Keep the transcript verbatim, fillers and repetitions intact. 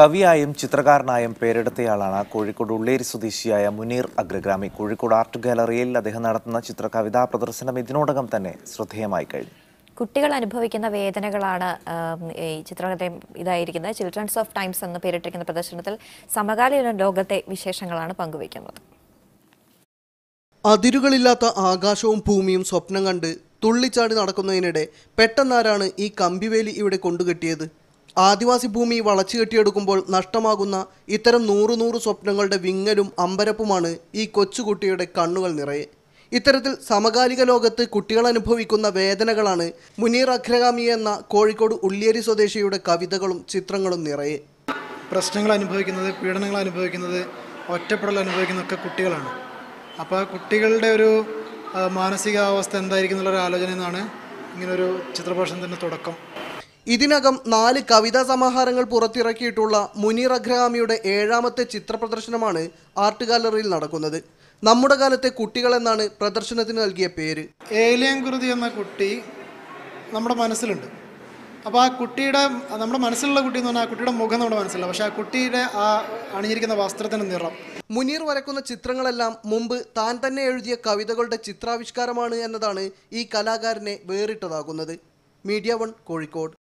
കവിയായും ചിത്രകാരനായും പേരെടുത്തയാളാണ് കോഴിക്കോട് ഉള്ളേരി സ്വദേശിയായ മുനീർ അഗ്രഗാമി. കോഴിക്കോട് ആർട്ട് ഗാലറിയിൽ അദ്ദേഹം നടത്തുന്ന ചിത്രകവിതാ പ്രദർശനം ഇതിനോടകം തന്നെ ശ്രദ്ധേയമായി കഴിഞ്ഞു. കുട്ടികൾ അനുഭവിക്കുന്ന വേദനകളാണ് ഈ ചിത്രകഥ ഇതായിരിക്കുന്നത്. ചിൽഡ്രൻസ് ഓഫ് ടൈംസ് എന്ന് പേരിട്ടിരിക്കുന്ന പ്രദർശനത്തിൽ സമകാലീന ലോകത്തെ വിശേഷങ്ങളാണ് പങ്കുവയ്ക്കുന്നത്. അതിരുകളില്ലാത്ത ആകാശവും ഭൂമിയും സ്വപ്നം കണ്ട് തുള്ളിച്ചാടി നടക്കുന്നതിനിടെ പെട്ടെന്നാരാണ് ഈ കമ്പിവേലി ഇവിടെ കൊണ്ടുകെട്ടിയത്? ആദിവാസി ഭൂമി വളച്ചു കെട്ടിയെടുക്കുമ്പോൾ നഷ്ടമാകുന്ന ഇത്തരം നൂറു നൂറ് സ്വപ്നങ്ങളുടെ വിങ്ങലും അമ്പരപ്പുമാണ് ഈ കൊച്ചുകുട്ടിയുടെ കണ്ണുകൾ നിറയെ. ഇത്തരത്തിൽ സമകാലിക ലോകത്ത് കുട്ടികൾ അനുഭവിക്കുന്ന വേദനകളാണ് മുനീർ അഗ്രഗാമി എന്ന കോഴിക്കോട് ഉള്ളിയേരി സ്വദേശിയുടെ കവിതകളും ചിത്രങ്ങളും നിറയെ. പ്രശ്നങ്ങൾ അനുഭവിക്കുന്നത്, പീഡനങ്ങൾ അനുഭവിക്കുന്നത്, ഒറ്റപ്പെടൽ അനുഭവിക്കുന്നതൊക്കെ കുട്ടികളാണ്. അപ്പോൾ ആ കുട്ടികളുടെ ഒരു മാനസികാവസ്ഥ എന്തായിരിക്കും എന്നുള്ളൊരു ആലോചന എന്നാണ് ഇങ്ങനൊരു ചിത്രപ്രദർശനത്തിൻ്റെ തുടക്കം. ഇതിനകം നാല് കവിതാ സമാഹാരങ്ങൾ പുറത്തിറക്കിയിട്ടുള്ള മുനീർ അഗ്രഗാമിയുടെ ഏഴാമത്തെ ചിത്ര പ്രദർശനമാണ് ആർട്ട് ഗാലറിയിൽ നടക്കുന്നത്. നമ്മുടെ കാലത്തെ കുട്ടികൾ എന്നാണ് പ്രദർശനത്തിന് നൽകിയ പേര്. ഏലിയൻ കുരുതി എന്ന കുട്ടി നമ്മുടെ മനസ്സിലുണ്ട്. അപ്പോൾ ആ കുട്ടിയുടെ നമ്മുടെ മനസ്സിലുള്ള കുട്ടി എന്ന് പറഞ്ഞാൽ ആ കുട്ടിയുടെ മുഖം നമ്മുടെ മനസ്സിലുള്ള, പക്ഷേ ആ കുട്ടിയുടെ ആ അണിഞ്ഞിരിക്കുന്ന വസ്ത്രത്തിൻ്റെ നിറം. മുനീർ വരക്കുന്ന ചിത്രങ്ങളെല്ലാം മുമ്പ് താൻ തന്നെ എഴുതിയ കവിതകളുടെ ചിത്രാവിഷ്കാരമാണ് എന്നതാണ് ഈ കലാകാരനെ വേറിട്ടതാകുന്നത്. Media one Kozhikode.